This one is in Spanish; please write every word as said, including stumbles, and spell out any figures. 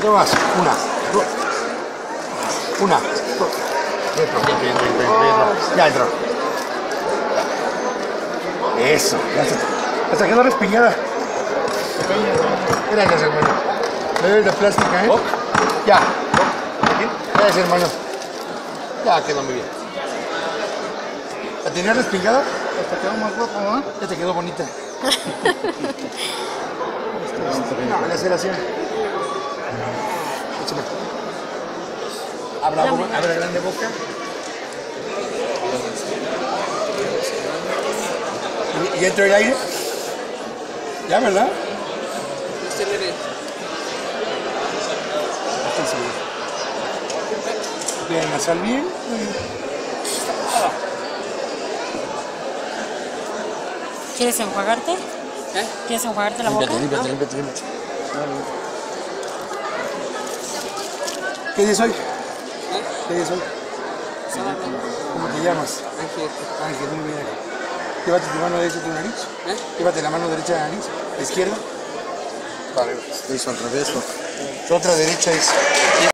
¿Qué más? Una, dos, una, dos. Dentro, dentro, dentro, dentro, dentro. Ya entró. Eso, ya está. Hasta quedó respingada. Gracias, hermano. ¿Me doy la plástica, eh? ¿Oh? Ya. Gracias, hermano. Ya quedó muy bien. ¿La tenías respingada? Hasta quedó más guapo, ¿no? Ya te quedó bonita. No, la aceleración. Échame. Abra, abra grande boca. ¿Y, y entró el aire? Ya, ¿verdad? Acelere. Estoy seguro. Bien, nasal bien. ¿Quieres enjuagarte? ¿Eh? ¿Quieres enjuagarte la boca? Límpiate, límpiate, ¿No? límpiate, límpiate. ¿Qué día es hoy? ¿Qué día es hoy? ¿Cómo te llamas? Ángel. Ángel, muy bien. Llévate tu mano derecha a tu nariz. ¿Eh? Llévate la mano derecha a la nariz. La izquierda. Vale. Lo hizo al revés, ¿no? La otra derecha es...